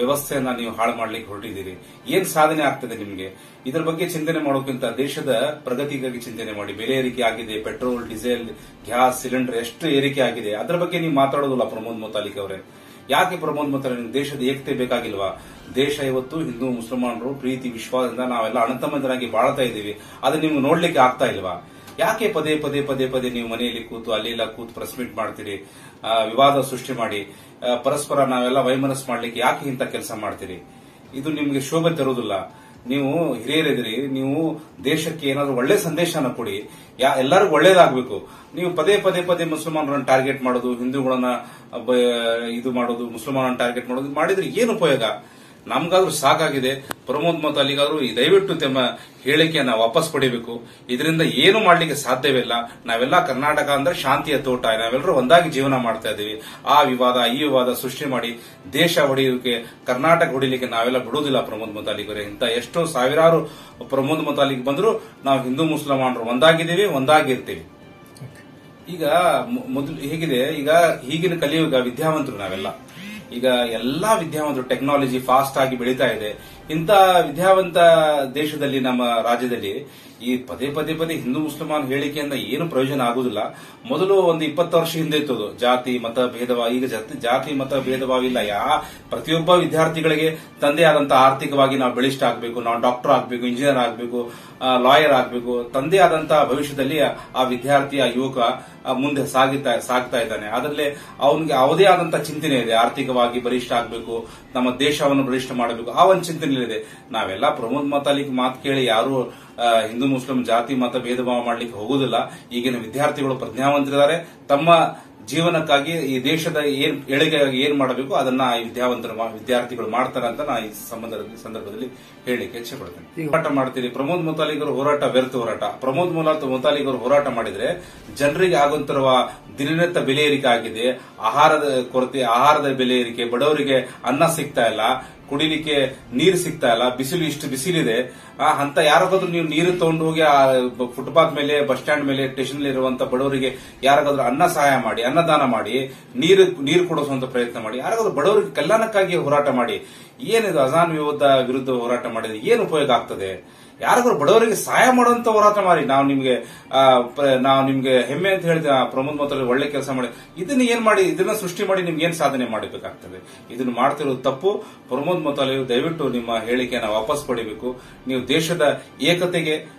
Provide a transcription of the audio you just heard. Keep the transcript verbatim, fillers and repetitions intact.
ವ್ಯವಸ್ಥೆಯನ್ನ ನೀವು ಹಾಳು ಮಾಡ್ಲಿಕ್ಕೆ ಹೊರಟಿದ್ದೀರಿ. ಏನ್ ಸಾಧನೆ ಆಗ್ತದೆ ನಿಮಗೆ? ಇದರ ಬಗ್ಗೆ ಚಿಂತನೆ ಮಾಡೋಕ್ಕಿಂತ ದೇಶದ ಪ್ರಗತಿಗಾಗಿ ಚಿಂತನೆ ಮಾಡಿ. ಬೆಲೆ ಏರಿಕೆ ಆಗಿದೆ, ಪೆಟ್ರೋಲ್, ಡೀಸೆಲ್, ಗ್ಯಾಸ್ ಸಿಲಿಂಡರ್ ಎಷ್ಟು ಏರಿಕೆ ಆಗಿದೆ, ಅದರ ಬಗ್ಗೆ ನೀವು ಮಾತಾಡೋದಿಲ್ಲ ಪ್ರಮೋದ್ ಮುತಾಲಿಕ್ ಅವರೇ. ಯಾಕೆ ಪ್ರಮೋದ್ ಮುತಾಲಿಕ್? ದೇಶದ ಏಕತೆ ಬೇಕಾಗಿಲ್ವಾ? ದೇಶ ಇವತ್ತು ಹಿಂದೂ ಮುಸಲ್ಮಾನರು ಪ್ರೀತಿ ವಿಶ್ವಾಸದಿಂದ ನಾವೆಲ್ಲ ಅಣ್ಣತಮ್ಮಂದರಾಗಿ ಬಾಳ್ತಾ ಇದ್ದೀವಿ. ಅದು ನಿಮ್ಗೆ ನೋಡ್ಲಿಕ್ಕೆ ಆಗ್ತಾ ಇಲ್ವಾ? ಯಾಕೆ ಪದೇ ಪದೇ ಪದೇ ಪದೇ ನೀವು ಮನೆಯಲ್ಲಿ ಕೂತು ಅಲ್ಲೆಲ್ಲ ಕೂತು ಪ್ರೆಸ್ ಮೀಟ್ ಮಾಡ್ತೀರಿ, ವಿವಾದ ಸೃಷ್ಟಿ ಮಾಡಿ ಪರಸ್ಪರ ನಾವೆಲ್ಲ ವೈಮನಸ್ ಮಾಡ್ಲಿಕ್ಕೆ ಯಾಕೆ ಇಂಥ ಕೆಲಸ ಮಾಡ್ತೀರಿ? ಇದು ನಿಮ್ಗೆ ಶೋಭೆ ತರುವುದಿಲ್ಲ. ನೀವು ಹಿರಿಯರಿದ್ದೀರಿ, ನೀವು ದೇಶಕ್ಕೆ ಏನಾದ್ರು ಒಳ್ಳೆ ಸಂದೇಶನ ಕೊಡಿ, ಎಲ್ಲರಿಗೂ ಒಳ್ಳೇದಾಗಬೇಕು. ನೀವು ಪದೇ ಪದೇ ಪದೇ ಮುಸಲ್ಮಾನರನ್ನ ಟಾರ್ಗೆಟ್ ಮಾಡೋದು, ಹಿಂದೂಗಳನ್ನ ಇದು ಮಾಡೋದು, ಮುಸಲ್ಮಾನರನ್ನ ಟಾರ್ಗೆಟ್ ಮಾಡೋದು ಮಾಡಿದ್ರೆ ಏನು ಉಪಯೋಗ? ನಮ್ಗಾದ್ರೂ ಸಾಕಾಗಿದೆ. ಪ್ರಮೋದ್ ಮುತಾಲಿಕ್ಗಾದ್ರೂ ದಯವಿಟ್ಟು ತಮ್ಮ ಹೇಳಿಕೆಯನ್ನ ವಾಪಸ್ ಪಡಿಬೇಕು. ಇದರಿಂದ ಏನು ಮಾಡ್ಲಿಕ್ಕೆ ಸಾಧ್ಯವಿಲ್ಲ. ನಾವೆಲ್ಲ ಕರ್ನಾಟಕ ಅಂದ್ರೆ ಶಾಂತಿಯ ತೋಟ, ನಾವೆಲ್ಲರೂ ಒಂದಾಗಿ ಜೀವನ ಮಾಡ್ತಾ ಇದ್ದೀವಿ. ಆ ವಿವಾದ ಈ ವಿವಾದ ಸೃಷ್ಟಿ ಮಾಡಿ ದೇಶ ಹೊಡೆಯೋಕೆ, ಕರ್ನಾಟಕ ಹೊಡಿಲಿಕ್ಕೆ ನಾವೆಲ್ಲ ಬಿಡುವುದಿಲ್ಲ. ಪ್ರಮೋದ್ ಮುತಾಲಿಕ್ ಅವರೇ, ಇಂತ ಎಷ್ಟೋ ಸಾವಿರಾರು ಪ್ರಮೋದ್ ಮುತಾಲಿಕ್ ಬಂದ್ರು ನಾವು ಹಿಂದೂ ಮುಸಲ್ಮಾನರು ಒಂದಾಗಿದ್ದೀವಿ, ಒಂದಾಗಿರ್ತೀವಿ. ಈಗ ಮೊದಲು ಹೇಗಿದೆ, ಈಗ ಈಗಿನ ಕಲಿಯುಗ ವಿದ್ಯಾವಂತರು ನಾವೆಲ್ಲ, ಈಗ ಎಲ್ಲಾ ವಿದ್ಯಾವಂತರು, ಟೆಕ್ನಾಲಜಿ ಫಾಸ್ಟ್ ಆಗಿ ಬೆಳೀತಾ ಇದೆ. ಇಂಥ ವಿದ್ಯಾವಂತ ದೇಶದಲ್ಲಿ, ನಮ್ಮ ರಾಜ್ಯದಲ್ಲಿ ಈ ಪದೇ ಪದೇ ಪದೇ ಹಿಂದೂ ಮುಸಲ್ಮಾನ್ ಹೇಳಿಕೆಯಿಂದ ಏನು ಪ್ರಯೋಜನ ಆಗುದಿಲ್ಲ. ಮೊದಲು ಒಂದು ಇಪ್ಪತ್ತು ವರ್ಷ ಹಿಂದೆ ಇತ್ತು ಜಾತಿ ಮತ ಭೇದಭಾವ. ಈಗ ಜಾತಿ ಮತ ಭೇದಭಾವ ಇಲ್ಲ. ಯಾ ಪ್ರತಿಯೊಬ್ಬ ವಿದ್ಯಾರ್ಥಿಗಳಿಗೆ ತಂದೆ ಆದಂತಹ ಆರ್ಥಿಕವಾಗಿ ನಾವು ಬಲಿಷ್ಠ ಆಗಬೇಕು, ನಾವು ಡಾಕ್ಟರ್ ಆಗಬೇಕು, ಇಂಜಿನಿಯರ್ ಆಗಬೇಕು, ಲಾಯರ್ ಆಗಬೇಕು. ತಂದೆ ಆದಂತಹ ಭವಿಷ್ಯದಲ್ಲಿ ಆ ವಿದ್ಯಾರ್ಥಿ, ಆ ಯುವಕ ಮುಂದೆ ಸಾಗಿತಾ ಸಾಗ್ತಾ ಇದ್ದಾನೆ. ಅದರಲ್ಲಿ ಅವನಿಗೆ ಅವದೇ ಆದಂತಹ ಚಿಂತನೆ ಇದೆ. ಆರ್ಥಿಕವಾಗಿ ಬಲಿಷ್ಠ ಆಗಬೇಕು, ನಮ್ಮ ದೇಶವನ್ನು ಬಲಿಷ್ಠ ಮಾಡಬೇಕು, ಆ ಒಂದು ಚಿಂತನೆ ಇದೆ. ನಾವೆಲ್ಲ ಪ್ರಮೋದ್ ಮುತಾಲಿಕ್ ಮಾತು ಕೇಳಿ ಯಾರು ಹಿಂದೂ ಮುಸ್ಲಿಂ ಜಾತಿ ಮತ ಭೇದ ಭಾವ ಮಾಡ್ಲಿಕ್ಕೆ ಹೋಗುದಿಲ್ಲ. ಈಗಿನ ವಿದ್ಯಾರ್ಥಿಗಳು ಪ್ರಜ್ಞಾವಂತರಿದ್ದಾರೆ. ತಮ್ಮ ಜೀವನಕ್ಕಾಗಿ ಈ ದೇಶದ ಏನ್ ಏಳಿಗೆಗಾಗಿ ಏನ್ ಮಾಡಬೇಕು ಅದನ್ನ ಈ ವಿದ್ಯಾವಂತರ ವಿದ್ಯಾರ್ಥಿಗಳು ಮಾಡ್ತಾರೆ ಅಂತ ನಾ ಈ ಸಂದರ್ಭದಲ್ಲಿ ಹೇಳಲಿಕ್ಕೆ ಇಚ್ಛೆ ಪಡ್ತೇನೆ. ಹೋರಾಟ ಮಾಡ್ತೀರಿ. ಪ್ರಮೋದ್ ಮುತಾಲಿಕ್ ಅವರು ಹೋರಾಟ ವ್ಯರ್ಥ ಹೋರಾಟ. ಪ್ರಮೋದ್ ಮುತಾಲಿಕ್ ಅವರು ಹೋರಾಟ ಮಾಡಿದ್ರೆ ಜನರಿಗೆ ಆಗುತ್ತಿರುವ ದಿನನಿತ್ಯ ಬೆಲೆ ಏರಿಕೆ ಆಗಿದೆ, ಆಹಾರದ ಕೊರತೆ, ಆಹಾರದ ಬೆಲೆ ಏರಿಕೆ, ಬಡವರಿಗೆ ಅನ್ನ ಸಿಗ್ತಾ ಇಲ್ಲ, ಕುಡಿಲಿಕ್ಕೆ ನೀರು ಸಿಗ್ತಾ ಇಲ್ಲ, ಬಿಸಿಲು ಇಷ್ಟು ಬಿಸಿಲಿದೆ. ಅಂತ ಯಾರಿಗಾದ್ರೂ ನೀವು ನೀರು ತಗೊಂಡು ಹೋಗಿ ಫುಟ್ಪಾತ್ ಮೇಲೆ, ಬಸ್ ಸ್ಟ್ಯಾಂಡ್ ಮೇಲೆ, ಸ್ಟೇಷನ್ ಇರುವಂತ ಬಡವರಿಗೆ ಯಾರಿಗಾದ್ರೂ ಅನ್ನ ಸಹಾಯ ಮಾಡಿ, ಅನ್ನದಾನ ಮಾಡಿ, ನೀರು ನೀರು ಕೊಡಿಸುವಂತ ಪ್ರಯತ್ನ ಮಾಡಿ. ಯಾರಿಗಾದ್ರೂ ಬಡವರಿಗೆ ಕಲ್ಯಾಣಕ್ಕಾಗಿ ಹೋರಾಟ ಮಾಡಿ. ಏನಿದು ಅಜಾನ್ ವಿರೋಧ ವಿರುದ್ಧ ಹೋರಾಟ ಮಾಡಿದ್ರೆ ಏನು ಉಪಯೋಗ ಆಗ್ತದೆ? ಯಾರಿಗಾದ್ರೂ ಬಡವರಿಗೆ ಸಹಾಯ ಮಾಡುವಂತ ಹೋರಾಟ ಮಾಡಿ. ನಾವು ನಿಮ್ಗೆ ನಾವು ನಿಮ್ಗೆ ಹೆಮ್ಮೆ ಅಂತ ಹೇಳ್ತೀವಿ, ಪ್ರಮೋದ್ ಮುತಾಲಿಕ್ ಒಳ್ಳೆ ಕೆಲಸ ಮಾಡಿ. ಇದನ್ನ ಏನ್ ಮಾಡಿ, ಇದನ್ನ ಸೃಷ್ಟಿ ಮಾಡಿ ನಿಮ್ಗೆ ಏನ್ ಸಾಧನೆ ಮಾಡಬೇಕಾಗ್ತದೆ? ಇದನ್ನ ಮಾಡ್ತಿರೋದು ತಪ್ಪು. ಪ್ರಮೋದ್ ಮುತಾಲಿಕ್ ದಯವಿಟ್ಟು ನಿಮ್ಮ ಹೇಳಿಕೆಯನ್ನು ವಾಪಸ್ ಪಡಿಬೇಕು. ನೀವು ದೇಶದ ಏಕತೆಗೆ